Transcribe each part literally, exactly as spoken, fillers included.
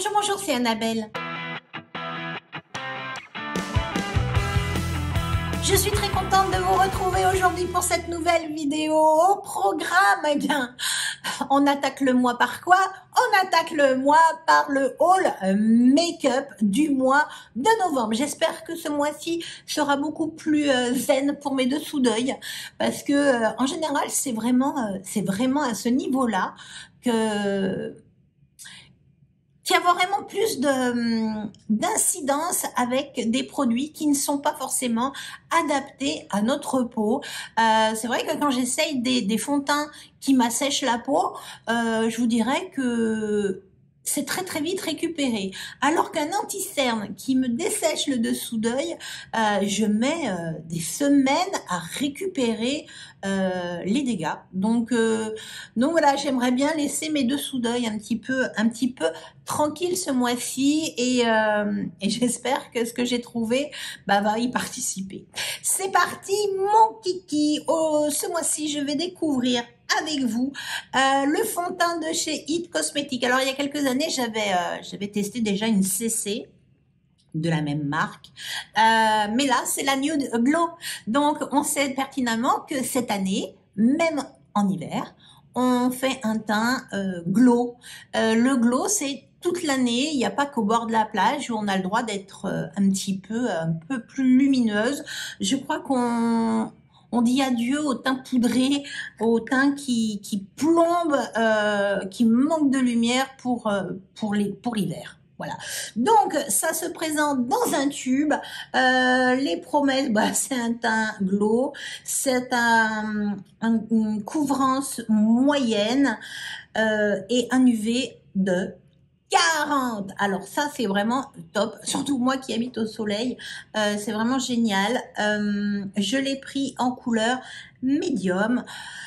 Bonjour, bonjour, c'est Annabelle. Je suis très contente de vous retrouver aujourd'hui pour cette nouvelle vidéo. Au programme, eh bien, on attaque le mois par quoi? On attaque le mois par le haul make-up du mois de novembre. J'espère que ce mois-ci sera beaucoup plus euh, zen pour mes dessous d'œil, parce que euh, en général, c'est vraiment, euh, c'est vraiment à ce niveau-là que qu'il y a vraiment plus de d'incidence avec des produits qui ne sont pas forcément adaptés à notre peau. Euh, c'est vrai que quand j'essaye des, des fonds de teint qui m'assèchent la peau, euh, je vous dirais que c'est très très vite récupéré. Alors qu'un anti-cerne qui me dessèche le dessous d'œil, euh, je mets euh, des semaines à récupérer euh, les dégâts. Donc, euh, donc voilà, j'aimerais bien laisser mes dessous d'œil un petit peu, un petit peu tranquille ce mois-ci et, euh, et j'espère que ce que j'ai trouvé bah, va y participer. C'est parti, mon kiki. Oh, ce mois-ci, je vais découvrir avec vous euh, le fond de teint de chez It Cosmetics. Alors il y a quelques années, j'avais euh, j'avais testé déjà une C C de la même marque, euh, mais là c'est la Nude Glow. Donc on sait pertinemment que cette année, même en hiver, on fait un teint euh, glow. Euh, le glow, c'est toute l'année, il n'y a pas qu'au bord de la plage où on a le droit d'être euh, un petit peu un peu plus lumineuse. Je crois qu'on on dit adieu au teint poudré, au teint qui, qui plombe, euh, qui manque de lumière pour, euh, pour les, pour l'hiver. Voilà. Donc, ça se présente dans un tube. Euh, les promesses, bah, c'est un teint glow, c'est un, un, une couvrance moyenne euh, et un U V de quarante. Alors ça, c'est vraiment top. Surtout moi qui habite au soleil, euh, c'est vraiment génial. Euh, je l'ai pris en couleur médium.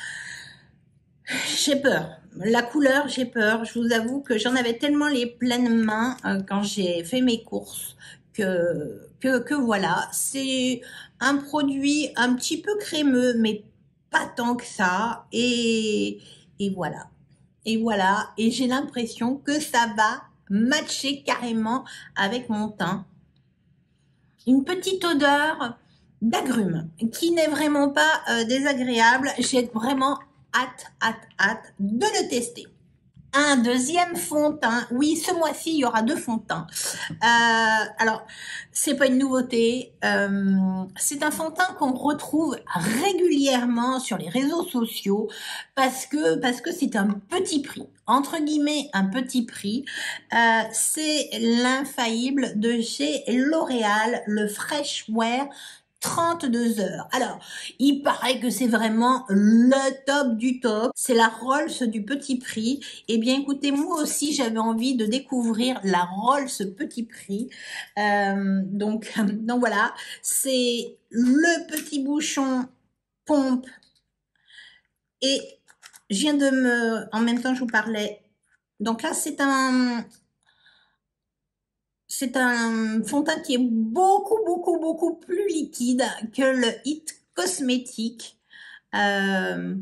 J'ai peur. La couleur, j'ai peur. Je vous avoue que j'en avais tellement les pleines mains euh, quand j'ai fait mes courses que, que, que voilà. C'est un produit un petit peu crémeux, mais pas tant que ça. Et, et voilà. Et voilà, et j'ai l'impression que ça va matcher carrément avec mon teint. Une petite odeur d'agrumes qui n'est vraiment pas euh, désagréable. J'ai vraiment hâte, hâte, hâte de le tester. Un deuxième fond de teint. Oui, ce mois-ci, il y aura deux fonds de teint. Euh, alors, c'est pas une nouveauté. Euh, c'est un fond de teint qu'on retrouve régulièrement sur les réseaux sociaux parce que parce que c'est un petit prix. Entre guillemets, un petit prix. Euh, c'est l'infaillible de chez L'Oréal, le Fresh Wear trente-deux heures. Alors, il paraît que c'est vraiment le top du top. C'est la Rolls du petit prix. Eh bien, écoutez, moi aussi, j'avais envie de découvrir la Rolls petit prix. Euh, donc, donc voilà, c'est le petit bouchon pompe. Et je viens de me... En même temps, je vous parlais. Donc là, c'est un... C'est un fond de teint qui est beaucoup, beaucoup, beaucoup plus liquide que le It Cosmetics. Euh,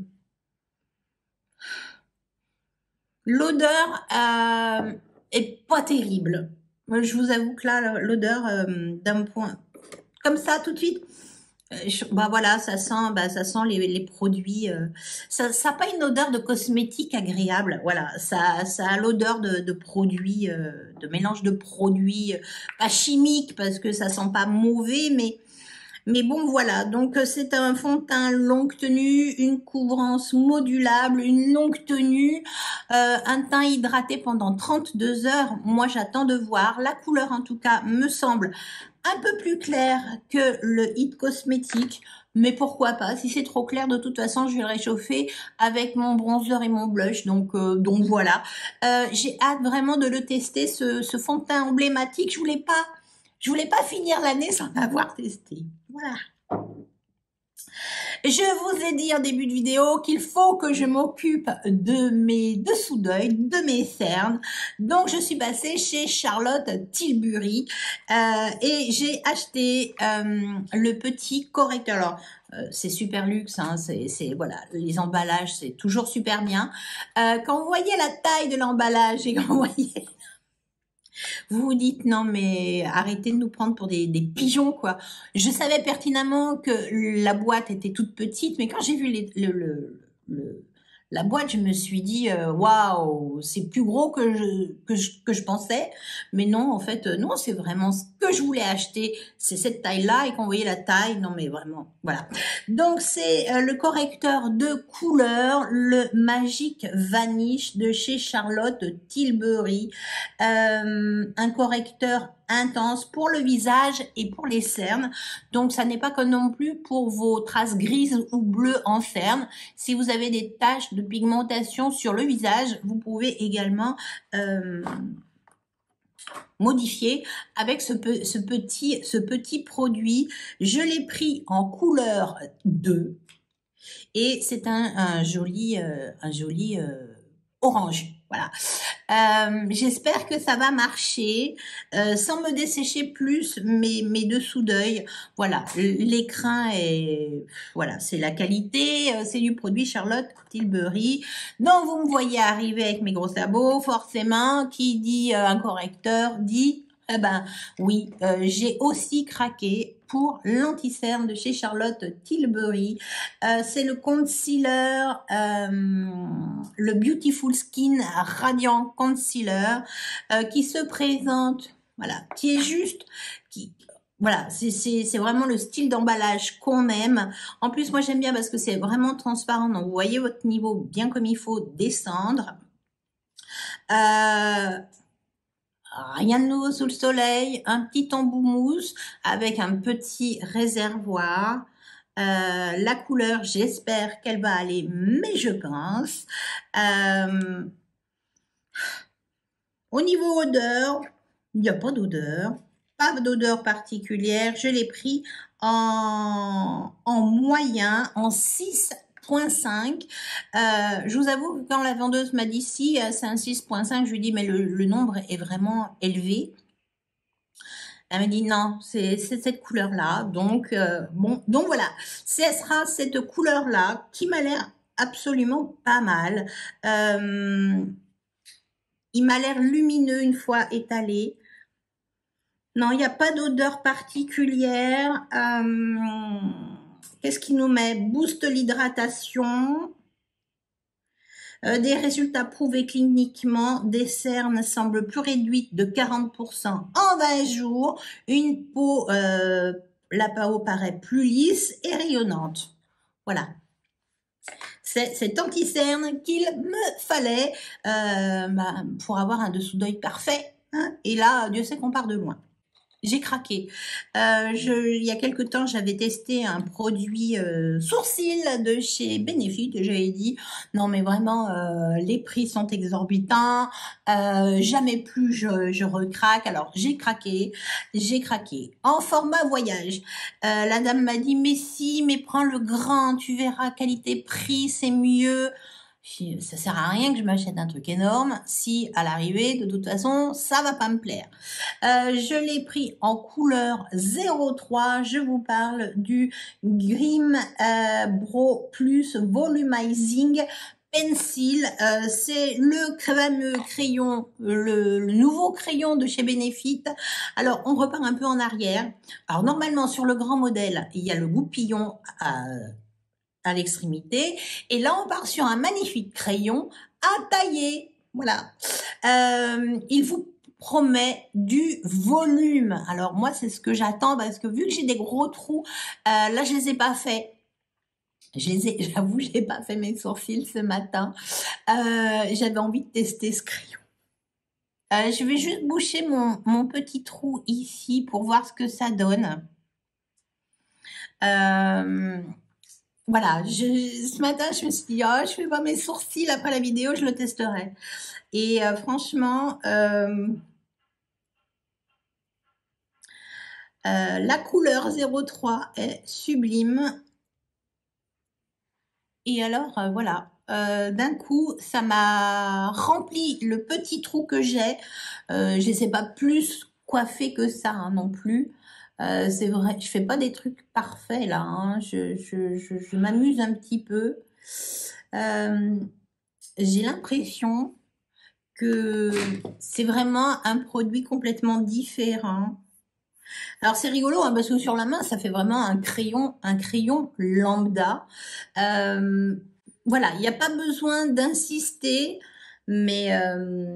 L'odeur euh, est pas terrible. Je vous avoue que là, l'odeur euh, d'un point comme ça, tout de suite, je, bah voilà, ça sent, bah ça sent les, les produits. Euh, ça, ça n'a pas une odeur de cosmétique agréable. Voilà, ça, ça a l'odeur de, de produits, euh, de mélange de produits, euh, pas chimiques parce que ça sent pas mauvais, mais mais bon voilà. Donc c'est un fond de teint longue tenue, une couvrance modulable, une longue tenue, euh, un teint hydraté pendant trente-deux heures. Moi j'attends de voir. La couleur en tout cas me semble un peu plus clair que le It Cosmetics, mais pourquoi pas, si c'est trop clair, de toute façon, je vais le réchauffer avec mon bronzer et mon blush, donc euh, donc voilà. Euh, j'ai hâte vraiment de le tester, ce, ce fond de teint emblématique. Je voulais pas, je voulais pas finir l'année sans l'avoir testé. Voilà. Je vous ai dit en début de vidéo qu'il faut que je m'occupe de mes dessous d'œil, de mes cernes. Donc, je suis passée chez Charlotte Tilbury euh, et j'ai acheté euh, le petit correcteur. Alors, euh, c'est super luxe, hein, c'est voilà, les emballages, c'est toujours super bien. Euh, quand vous voyez la taille de l'emballage et quand vous voyez Vous vous dites, non mais arrêtez de nous prendre pour des, des pigeons, quoi. Je savais pertinemment que la boîte était toute petite, mais quand j'ai vu les, le, le, le- la boîte, je me suis dit, euh, waouh, c'est plus gros que je, que je, que je pensais. Mais non, en fait, euh, non, c'est vraiment ce que je voulais acheter. C'est cette taille-là, et quand vous voyez la taille, non mais vraiment, voilà. Donc c'est euh, le correcteur de couleur, le Magic Vanish de chez Charlotte Tilbury. Euh, un correcteur intense pour le visage et pour les cernes. Donc, ça n'est pas que non plus pour vos traces grises ou bleues en cernes. Si vous avez des taches de pigmentation sur le visage, vous pouvez également euh, modifier avec ce, pe ce, petit, ce petit produit. Je l'ai pris en couleur deux et c'est un, un joli, euh, un joli euh, orange. Voilà. Euh, j'espère que ça va marcher euh, sans me dessécher plus mes, mes dessous d'œil. Voilà, l'écrin est, voilà, c'est la qualité, euh, c'est du produit Charlotte Tilbury. Donc vous me voyez arriver avec mes gros sabots, forcément, qui dit euh, un correcteur dit, eh ben oui, euh, j'ai aussi craqué pour l'anti-cerne de chez Charlotte Tilbury. Euh, c'est le concealer, euh, le Beautiful Skin Radiant Concealer, euh, qui se présente, voilà, qui est juste, qui, voilà, c'est vraiment le style d'emballage qu'on aime. En plus, moi j'aime bien parce que c'est vraiment transparent, donc vous voyez votre niveau bien comme il faut descendre. Euh, Rien de nouveau sous le soleil, un petit embout mousse avec un petit réservoir. Euh, la couleur, j'espère qu'elle va aller, mais je pense. Euh, au niveau odeur, il n'y a pas d'odeur, pas d'odeur particulière. Je l'ai pris en, en moyen, en six point cinq. Euh, je vous avoue que quand la vendeuse m'a dit si c'est un six point cinq, je lui dis mais le, le nombre est vraiment élevé. Elle m'a dit non, c'est cette couleur-là. Donc, euh, bon, donc voilà, ce sera cette couleur-là qui m'a l'air absolument pas mal. Euh, il m'a l'air lumineux une fois étalé. Non, il n'y a pas d'odeur particulière. Euh, Qu'est-ce qu'il nous met? Booste l'hydratation. Euh, des résultats prouvés cliniquement, des cernes semblent plus réduites de quarante pour cent en vingt jours. Une peau, euh, la peau paraît plus lisse et rayonnante. Voilà. C'est cet anti-cerne qu'il me fallait euh, bah, pour avoir un dessous d'œil parfait. Hein. Et là, Dieu sait qu'on part de loin. J'ai craqué. Euh, je, il y a quelque temps, j'avais testé un produit euh, sourcil de chez Benefit et j'avais dit non mais vraiment euh, les prix sont exorbitants, euh, jamais plus je, je recraque. Alors j'ai craqué, j'ai craqué. En format voyage, euh, la dame m'a dit mais si, mais prends le grand, tu verras qualité-prix, c'est mieux. Ça sert à rien que je m'achète un truc énorme si à l'arrivée de toute façon ça va pas me plaire. Euh, je l'ai pris en couleur zéro trois. Je vous parle du Grim euh, Bro Plus Volumizing Pencil. Euh, c'est le fameux crayon, le, le nouveau crayon de chez Benefit. Alors on repart un peu en arrière. Alors normalement sur le grand modèle il y a le goupillon à à l'extrémité. Et là, on part sur un magnifique crayon à tailler. Voilà. Euh, il vous promet du volume. Alors moi, c'est ce que j'attends parce que vu que j'ai des gros trous, euh, là, je les ai pas faits. Je les ai, j'avoue, j'ai pas fait mes sourcils ce matin. Euh, j'avais envie de tester ce crayon. Euh, je vais juste boucher mon, mon petit trou ici pour voir ce que ça donne. Euh, Voilà, je, ce matin, je me suis dit, oh, je fais pas mes sourcils après la vidéo, je le testerai. Et euh, franchement, euh, euh, la couleur zéro trois est sublime. Et alors, euh, voilà, euh, d'un coup, ça m'a rempli le petit trou que j'ai. Euh, je ne sais pas plus coiffer que ça hein, non plus. Euh, c'est vrai, je fais pas des trucs parfaits là. Hein. Je, je, je, je m'amuse un petit peu. Euh, J'ai l'impression que c'est vraiment un produit complètement différent. Alors c'est rigolo hein, parce que sur la main ça fait vraiment un crayon, un crayon lambda. Euh, voilà, il n'y a pas besoin d'insister, mais euh,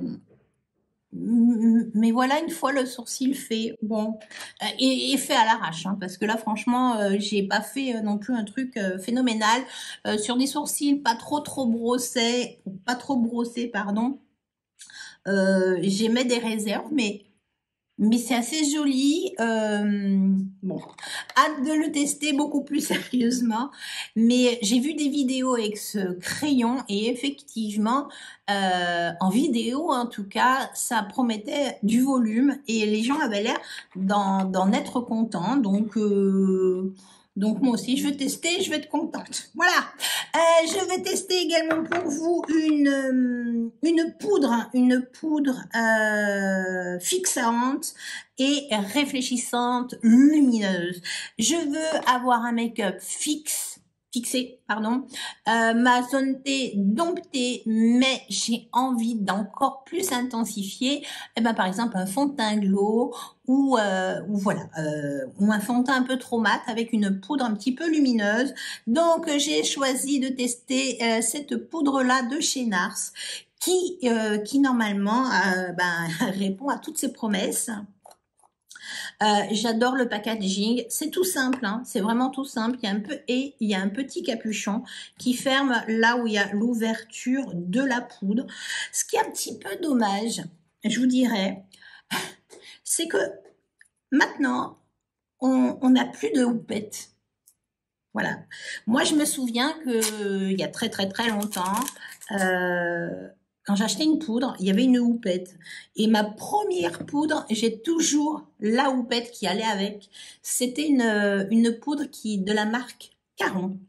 mais voilà, une fois le sourcil fait, bon, et, et fait à l'arrache, hein, parce que là franchement euh, j'ai pas fait euh, non plus un truc euh, phénoménal euh, sur des sourcils pas trop trop brossés, pas trop brossés pardon. Euh, j'émets des réserves, mais mais c'est assez joli. Euh, bon, hâte de le tester beaucoup plus sérieusement. Mais j'ai vu des vidéos avec ce crayon et effectivement, euh, en vidéo en tout cas, ça promettait du volume et les gens avaient l'air d'en d'en être contents. Donc, euh, donc moi aussi, je vais tester, je vais être contente. Voilà. Euh, je vais tester également pour vous une euh, une poudre, une poudre euh, fixante et réfléchissante, lumineuse. Je veux avoir un make-up fixe, fixé, pardon, euh, ma zone T domptée, mais j'ai envie d'encore plus intensifier. Eh ben, par exemple, un fond de teint glow ou, euh, ou voilà, euh, ou un fond de teint un peu trop mat avec une poudre un petit peu lumineuse. Donc, j'ai choisi de tester euh, cette poudre-là de chez Nars qui, euh, qui normalement euh, ben, répond à toutes ses promesses. Euh, j'adore le packaging, c'est tout simple, hein, c'est vraiment tout simple. Il y a un peu et il y a un petit capuchon qui ferme là où il y a l'ouverture de la poudre. Ce qui est un petit peu dommage, je vous dirais, c'est que maintenant on n'a plus de houppette. Voilà. Moi, je me souviens que il y a très très très longtemps. Euh, Quand j'achetais une poudre, il y avait une houppette. Et ma première poudre, j'ai toujours la houppette qui allait avec. C'était une, une poudre qui de la marque Caron.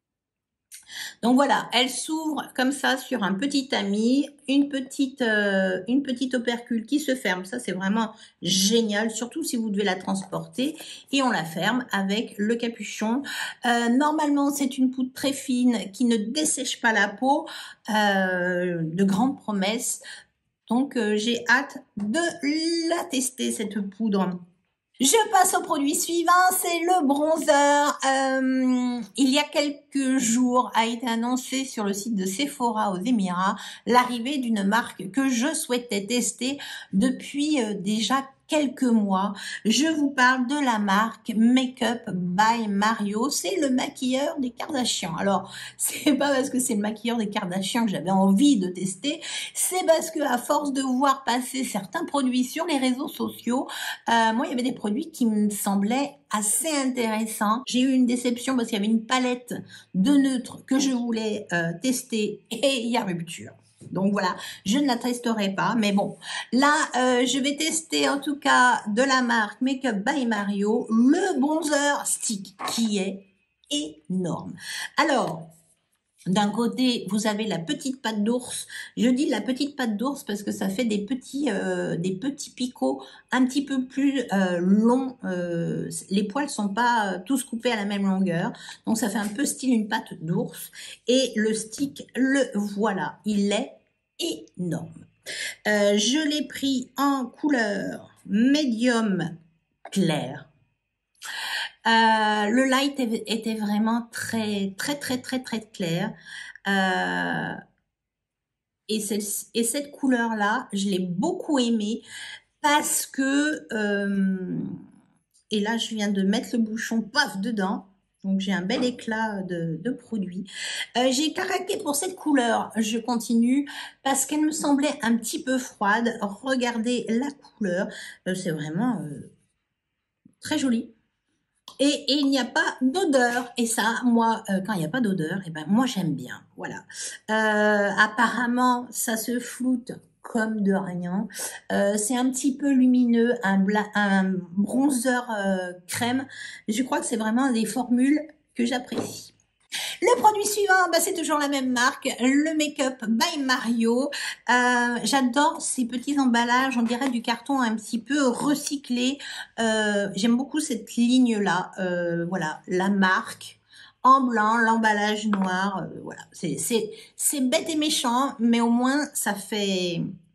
Donc voilà, elle s'ouvre comme ça sur un petit tamis, une petite, euh, une petite opercule qui se ferme. Ça, c'est vraiment génial, surtout si vous devez la transporter. Et on la ferme avec le capuchon. Euh, normalement, c'est une poudre très fine qui ne dessèche pas la peau. Euh, de grandes promesses. Donc, euh, j'ai hâte de la tester, cette poudre. Je passe au produit suivant, c'est le bronzer. Euh, il y a quelques jours a été annoncé sur le site de Sephora aux Émirats l'arrivée d'une marque que je souhaitais tester depuis euh, déjà quelques mois. Je vous parle de la marque Makeup by Mario. C'est le maquilleur des Kardashians. Alors, c'est pas parce que c'est le maquilleur des Kardashians que j'avais envie de tester, c'est parce que à force de voir passer certains produits sur les réseaux sociaux, euh, moi, il y avait des produits qui me semblaient assez intéressants. J'ai eu une déception parce qu'il y avait une palette de neutres que je voulais euh, tester et il y a rupture. Donc voilà, je ne la testerai pas, mais bon, là, euh, je vais tester en tout cas de la marque Makeup by Mario, le bronzer stick qui est énorme. Alors, d'un côté, vous avez la petite patte d'ours. Je dis la petite patte d'ours parce que ça fait des petits, euh, des petits picots un petit peu plus euh, longs. Euh, les poils sont pas tous coupés à la même longueur, donc ça fait un peu style une patte d'ours. Et le stick, le voilà, il est énorme. Euh, je l'ai pris en couleur médium clair. Euh, le light était vraiment très, très, très, très, très clair. Euh, et, cette, et cette couleur-là, je l'ai beaucoup aimée parce que, euh, et là, je viens de mettre le bouchon, paf, dedans. Donc, j'ai un bel éclat de, de produit. Euh, j'ai craqué pour cette couleur. Je continue parce qu'elle me semblait un petit peu froide. Regardez la couleur. Euh, c'est vraiment euh, très joli. Et, et il n'y a pas d'odeur. Et ça, moi, euh, quand il n'y a pas d'odeur, et ben moi j'aime bien. Voilà. Euh, apparemment, ça se floute comme de rien. Euh, c'est un petit peu lumineux, un, bla un bronzer euh, crème. Je crois que c'est vraiment des formules que j'apprécie. Le produit suivant, bah, c'est toujours la même marque, le Makeup by Mario. Euh, J'adore ces petits emballages, on dirait du carton un petit peu recyclé. Euh, J'aime beaucoup cette ligne-là. Euh, voilà, la marque en blanc, l'emballage noir. Euh, voilà, c'est bête et méchant, mais au moins ça fait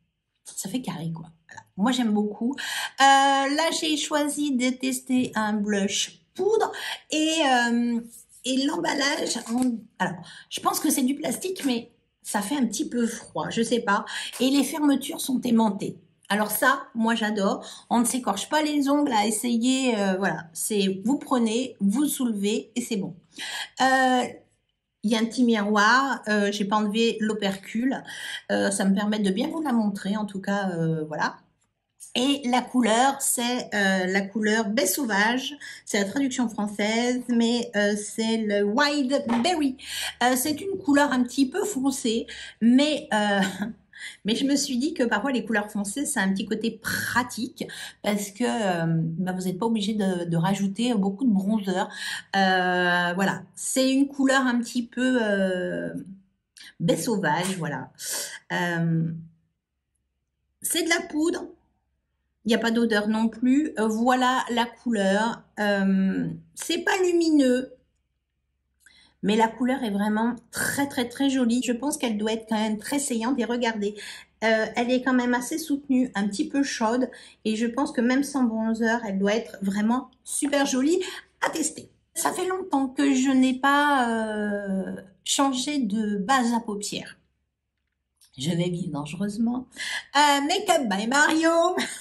ça fait carré quoi. Voilà. Moi j'aime beaucoup. Euh, là j'ai choisi de tester un blush poudre et, euh, et l'emballage, en... alors je pense que c'est du plastique mais ça fait un petit peu froid, je sais pas. Et les fermetures sont aimantées. Alors ça, moi j'adore. On ne s'écorche pas les ongles à essayer. Euh, voilà, c'est vous prenez, vous soulevez et c'est bon. Euh, il y a un petit miroir, euh, j'ai pas enlevé l'opercule, euh, ça me permet de bien vous la montrer, en tout cas, euh, voilà. Et la couleur, c'est euh, la couleur baie sauvage, c'est la traduction française, mais euh, c'est le Wild Berry. Euh, c'est une couleur un petit peu foncée, mais euh, mais je me suis dit que parfois les couleurs foncées, c'est un petit côté pratique parce que euh, bah, vous n'êtes pas obligé de, de rajouter beaucoup de bronzer. Euh, voilà, c'est une couleur un petit peu euh, baie sauvage, voilà. Euh, c'est de la poudre. Il n'y a pas d'odeur non plus. Euh, voilà la couleur. Euh, c'est pas lumineux, mais la couleur est vraiment très très très jolie. Je pense qu'elle doit être quand même très saillante. Et regardez, euh, elle est quand même assez soutenue, un petit peu chaude. Et je pense que même sans bronzer, elle doit être vraiment super jolie à tester. Ça fait longtemps que je n'ai pas euh, changé de base à paupières. Je vais vivre dangereusement. Euh, Make-up by Mario.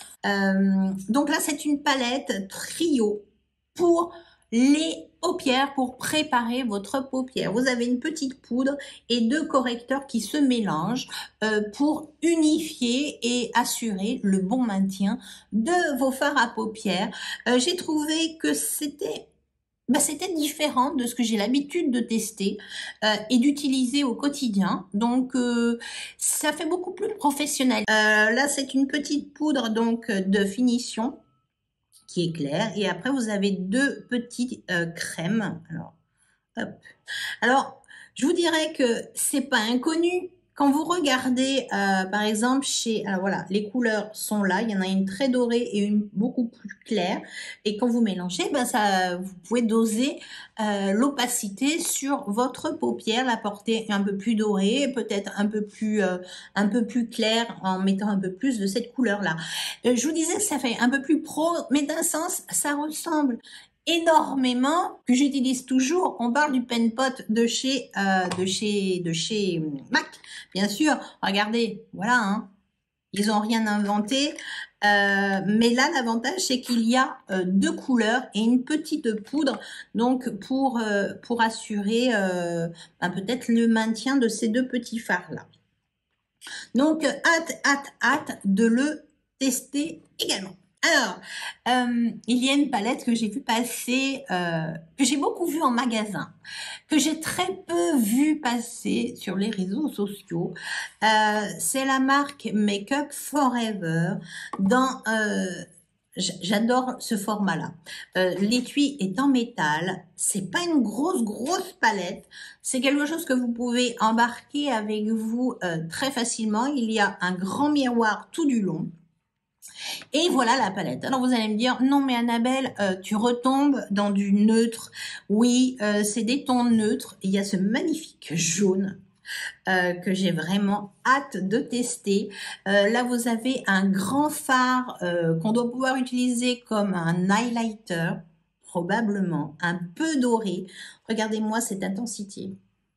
Euh, donc là, c'est une palette trio pour les paupières, pour préparer votre paupière. Vous avez une petite poudre et deux correcteurs qui se mélangent euh, pour unifier et assurer le bon maintien de vos fards à paupières. Euh, j'ai trouvé que c'était bah, c'était différent de ce que j'ai l'habitude de tester euh, et d'utiliser au quotidien. Donc, euh, ça fait beaucoup plus professionnel. Euh, là, c'est une petite poudre donc de finition qui est claire. Et après, vous avez deux petites euh, crèmes. Alors, hop. Alors, je vous dirais que c'est pas inconnu. Quand vous regardez, euh, par exemple, chez, alors voilà, les couleurs sont là. Il y en a une très dorée et une beaucoup plus claire. Et quand vous mélangez, ben ça, vous pouvez doser euh, l'opacité sur votre paupière, la porter un peu plus dorée, peut-être un peu plus, euh, un peu plus claire en mettant un peu plus de cette couleur-là. Euh, je vous disais que ça fait un peu plus pro, mais d'un sens, ça ressemble énormément, que j'utilise toujours. On parle du pen pot de chez euh, de chez de chez Mac, bien sûr. Regardez, voilà, hein, ils n'ont rien inventé. Euh, mais là, l'avantage, c'est qu'il y a euh, deux couleurs et une petite poudre, donc pour euh, pour assurer euh, ben, peut-être le maintien de ces deux petits fards là. Donc hâte, hâte, hâte de le tester également. Alors, euh, il y a une palette que j'ai vu passer, euh, que j'ai beaucoup vue en magasin, que j'ai très peu vu passer sur les réseaux sociaux. Euh, c'est la marque Make Up Forever dans... Euh, J'adore ce format-là. Euh, L'étui est en métal. C'est pas une grosse, grosse palette. C'est quelque chose que vous pouvez embarquer avec vous euh, très facilement. Il y a un grand miroir tout du long. Et voilà la palette. Alors vous allez me dire, non mais Annabelle, euh, tu retombes dans du neutre. Oui, euh, c'est des tons neutres. Il y a ce magnifique jaune euh, que j'ai vraiment hâte de tester. Euh, là, vous avez un grand fard euh, qu'on doit pouvoir utiliser comme un highlighter, probablement, un peu doré. Regardez-moi cette intensité.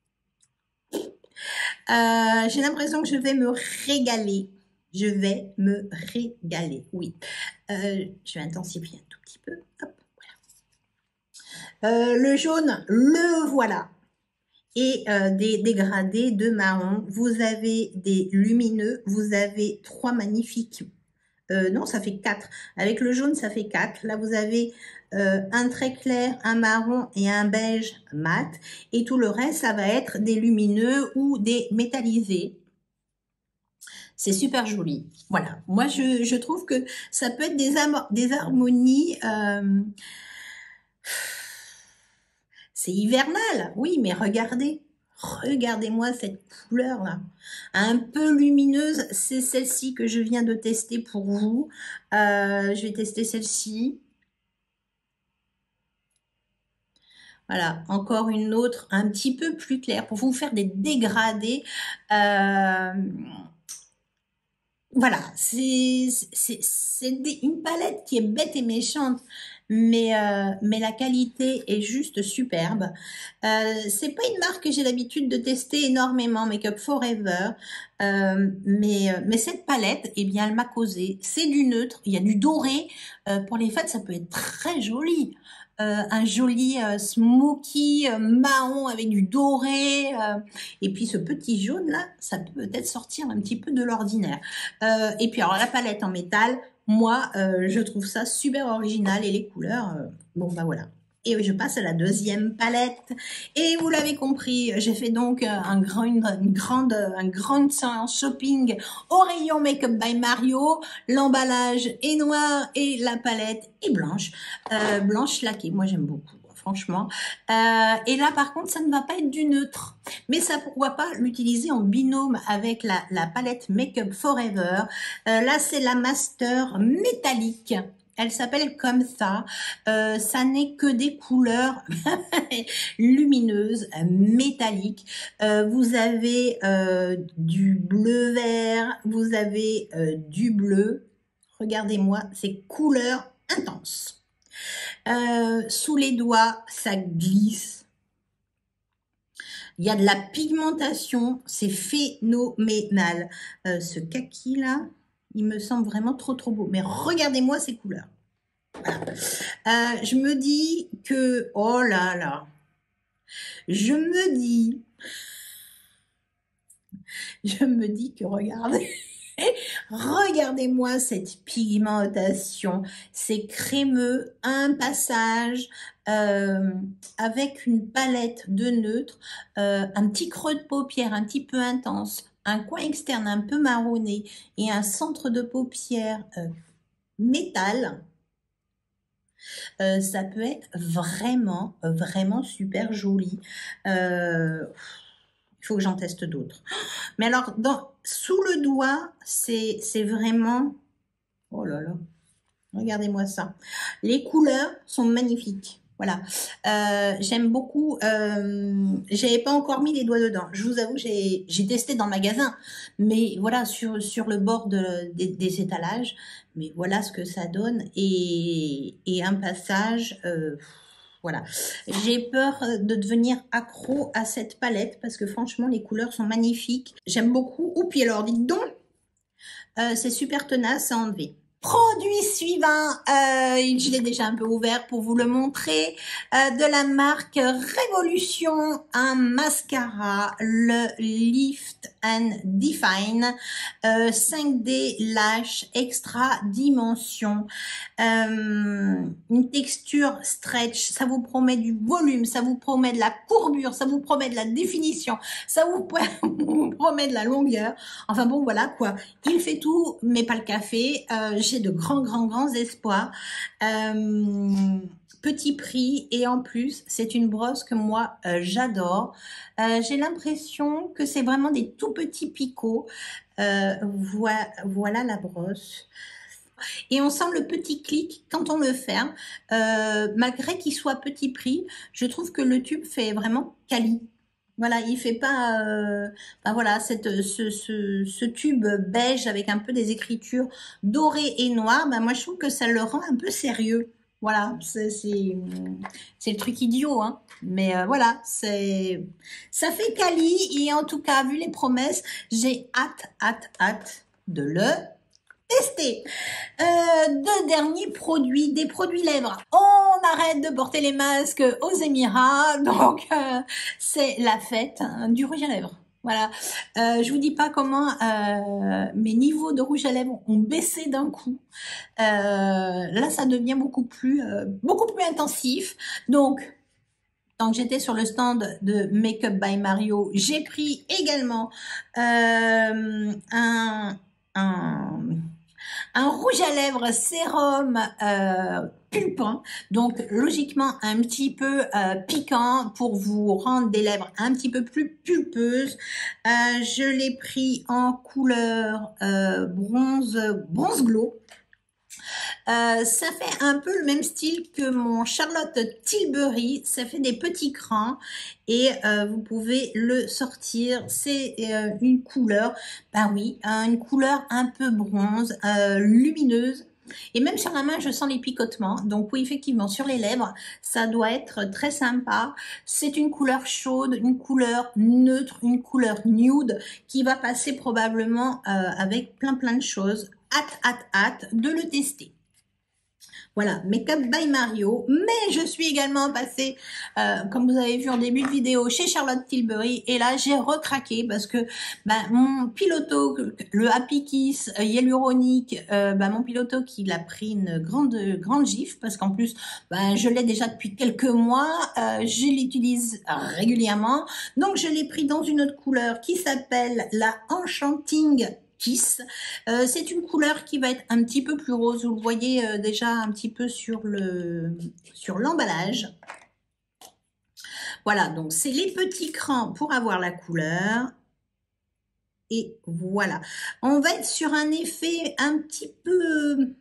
Euh, j'ai l'impression que je vais me régaler. Je vais me régaler, oui. Euh, je vais intensifier un tout petit peu. Hop, voilà. Euh, le jaune, le voilà. Et euh, des dégradés de marron. Vous avez des lumineux. Vous avez trois magnifiques. Euh, non, ça fait quatre. Avec le jaune, ça fait quatre. Là, vous avez euh, un très clair, un marron et un beige mat. Et tout le reste, ça va être des lumineux ou des métallisés. C'est super joli. Voilà. Moi, je, je trouve que ça peut être des, des harmonies... Euh... C'est hivernal, oui, mais regardez. Regardez-moi cette couleur-là. Un peu lumineuse. C'est celle-ci que je viens de tester pour vous. Euh, je vais tester celle-ci. Voilà, encore une autre un petit peu plus claire pour vous faire des dégradés. Euh, Voilà, c'est c'est c'est des- une palette qui est bête et méchante, mais euh, mais la qualité est juste superbe. Euh, c'est pas une marque que j'ai l'habitude de tester énormément, Make Up Forever, euh, mais euh, mais cette palette, eh bien, elle m'a causé. C'est du neutre, il y a du doré. Euh, pour les fêtes, ça peut être très joli. Euh, un joli euh, smoky euh, marron avec du doré, euh, et puis ce petit jaune là, ça peut peut-être sortir un petit peu de l'ordinaire. Euh, et puis alors la palette en métal, moi euh, je trouve ça super original et les couleurs, euh, bon bah voilà. Et je passe à la deuxième palette. Et vous l'avez compris, j'ai fait donc un grand, une, une grande, un grand séance shopping au rayon Make-up by Mario. L'emballage est noir et la palette est blanche. Euh, blanche laquée, moi j'aime beaucoup, franchement. Euh, et là par contre, ça ne va pas être du neutre. Mais ça, pourquoi pas l'utiliser en binôme avec la, la palette Make Up Forever. Euh, là, c'est la Master métallique. Elle s'appelle comme ça. Euh, ça n'est que des couleurs lumineuses, métalliques. Euh, vous avez euh, du bleu vert, vous avez euh, du bleu. Regardez-moi ces couleurs intenses. Euh, sous les doigts, ça glisse. Il y a de la pigmentation, c'est phénoménal. Euh, ce kaki là, il me semble vraiment trop trop beau. Mais regardez-moi ces couleurs. Voilà. Euh, je me dis que, oh là là, je me dis, je me dis que regardez, regardez-moi cette pigmentation, c'est crémeux, un passage euh, avec une palette de neutre, euh, un petit creux de paupière un petit peu intense, un coin externe un peu marronné et un centre de paupière euh, métal. Euh, ça peut être vraiment, vraiment super joli. Euh, il faut que j'en teste d'autres. Mais alors, dans, sous le doigt, c'est vraiment... Oh là là, regardez-moi ça. Les couleurs sont magnifiques. Voilà, euh, j'aime beaucoup. Euh, j'avais pas encore mis les doigts dedans. Je vous avoue, j'ai testé dans le magasin, mais voilà, sur sur le bord de, des, des étalages. Mais voilà ce que ça donne et, et un passage. Euh, voilà, j'ai peur de devenir accro à cette palette parce que franchement, les couleurs sont magnifiques. J'aime beaucoup. Ou puis alors, dites donc, euh, c'est super tenace à enlever. Produit suivant, euh, je l'ai déjà un peu ouvert pour vous le montrer, euh, de la marque Révolution, un mascara, le Lift and Define, euh, cinq D Lash Extra Dimension, euh, une texture stretch, ça vous promet du volume, ça vous promet de la courbure, ça vous promet de la définition, ça vous promet de la longueur, enfin bon voilà quoi, il fait tout mais pas le café. euh, J'ai de grands, grands, grands espoirs. Euh, petit prix et en plus, c'est une brosse que moi, euh, j'adore. Euh, J'ai l'impression que c'est vraiment des tout petits picots. Euh, voilà, voilà la brosse. Et on sent le petit clic quand on le ferme. Euh, malgré qu'il soit petit prix, je trouve que le tube fait vraiment quali. Voilà, il fait pas, euh, ben voilà, cette, ce, ce, ce tube beige avec un peu des écritures dorées et noires. Ben moi, je trouve que ça le rend un peu sérieux. Voilà, c'est c'est le truc idiot, hein. Mais euh, voilà, c'est ça fait quali et en tout cas, vu les promesses, j'ai hâte, hâte, hâte de le tester. Euh, deux derniers produits, des produits lèvres. On arrête de porter les masques aux Émirats, donc euh, c'est la fête hein, du rouge à lèvres. Voilà, euh, je vous dis pas comment euh, mes niveaux de rouge à lèvres ont baissé d'un coup. Euh, là, ça devient beaucoup plus, euh, beaucoup plus intensif. Donc, tant que j'étais sur le stand de Make Up by Mario, j'ai pris également euh, un, un un rouge à lèvres sérum euh, pulpant, donc logiquement un petit peu euh, piquant pour vous rendre des lèvres un petit peu plus pulpeuses. Euh, je l'ai pris en couleur euh, bronze, bronze glow. Euh, ça fait un peu le même style que mon Charlotte Tilbury, ça fait des petits crans et euh, vous pouvez le sortir, c'est euh, une couleur, ben oui, une couleur un peu bronze, euh, lumineuse. Et même sur la main, je sens les picotements. Donc oui, effectivement, sur les lèvres, ça doit être très sympa. C'est une couleur chaude, une couleur neutre, une couleur nude qui va passer probablement euh, avec plein plein de choses. Hâte, hâte, hâte de le tester. Voilà, Make-up by Mario, mais je suis également passée, euh, comme vous avez vu en début de vidéo, chez Charlotte Tilbury, et là j'ai recraqué parce que ben, mon piloto, le Happy Kiss euh, hyaluronique, euh, ben, mon piloto qui l'a pris une grande grande gifle, parce qu'en plus ben, je l'ai déjà depuis quelques mois, euh, je l'utilise régulièrement, donc je l'ai pris dans une autre couleur qui s'appelle la Enchanting Kiss. Euh, c'est une couleur qui va être un petit peu plus rose, vous le voyez euh, déjà un petit peu sur le sur l'emballage. Voilà, donc c'est les petits crans pour avoir la couleur. Et voilà, on va être sur un effet un petit peu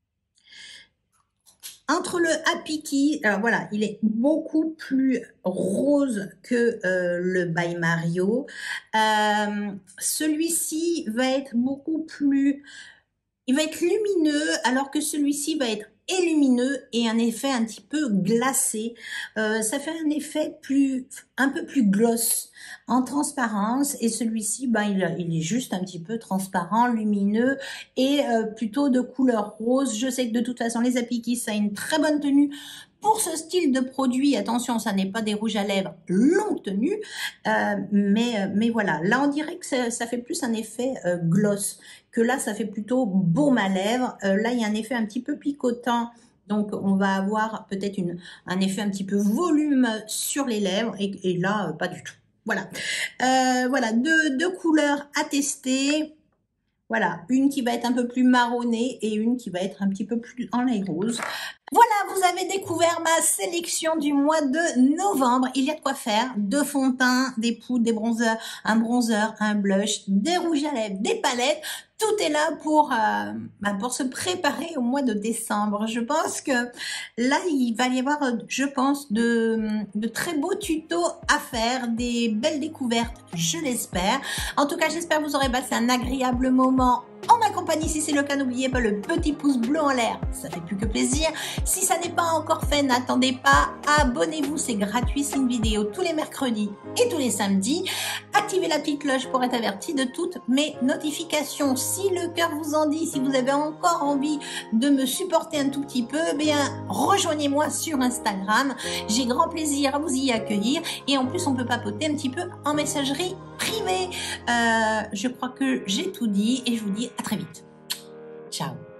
entre le Happy Kiss, alors voilà, il est beaucoup plus rose que euh, le By Mario. Euh, celui-ci va être beaucoup plus, il va être lumineux, alors que celui-ci va être et lumineux et un effet un petit peu glacé. Euh, ça fait un effet plus, un peu plus gloss en transparence, et celui-ci, ben, il, il est juste un petit peu transparent, lumineux et euh, plutôt de couleur rose. Je sais que de toute façon, les Happy Kiss, ça a une très bonne tenue. Pour ce style de produit, attention, ça n'est pas des rouges à lèvres longue tenue, euh, mais, mais voilà, là on dirait que ça, ça fait plus un effet euh, gloss, que là ça fait plutôt baume à lèvres. Euh, là il y a un effet un petit peu picotant, donc on va avoir peut-être une un effet un petit peu volume sur les lèvres, et, et là euh, pas du tout. Voilà, euh, voilà deux, deux couleurs à tester. Voilà, une qui va être un peu plus marronnée et une qui va être un petit peu plus en lait rose. Voilà, vous avez découvert ma sélection du mois de novembre. Il y a de quoi faire. Deux fonds de teint, des poudres, des bronzers, un bronzer, un blush, des rouges à lèvres, des palettes. Tout est là pour, euh, bah pour se préparer au mois de décembre. Je pense que là, il va y avoir, je pense, de, de très beaux tutos à faire, des belles découvertes, je l'espère. En tout cas, j'espère que vous aurez passé un agréable moment en ma compagnie. Si c'est le cas, n'oubliez pas le petit pouce bleu en l'air, ça fait plus que plaisir. Si ça n'est pas encore fait, n'attendez pas, abonnez-vous, c'est gratuit, c'est une vidéo tous les mercredis et tous les samedis. Activez la petite cloche pour être averti de toutes mes notifications. Si le cœur vous en dit, si vous avez encore envie de me supporter un tout petit peu, eh bien rejoignez-moi sur Instagram. J'ai grand plaisir à vous y accueillir, et en plus on peut papoter un petit peu en messagerie privée. Euh, je crois que j'ai tout dit et je vous dis à très vite. Ciao.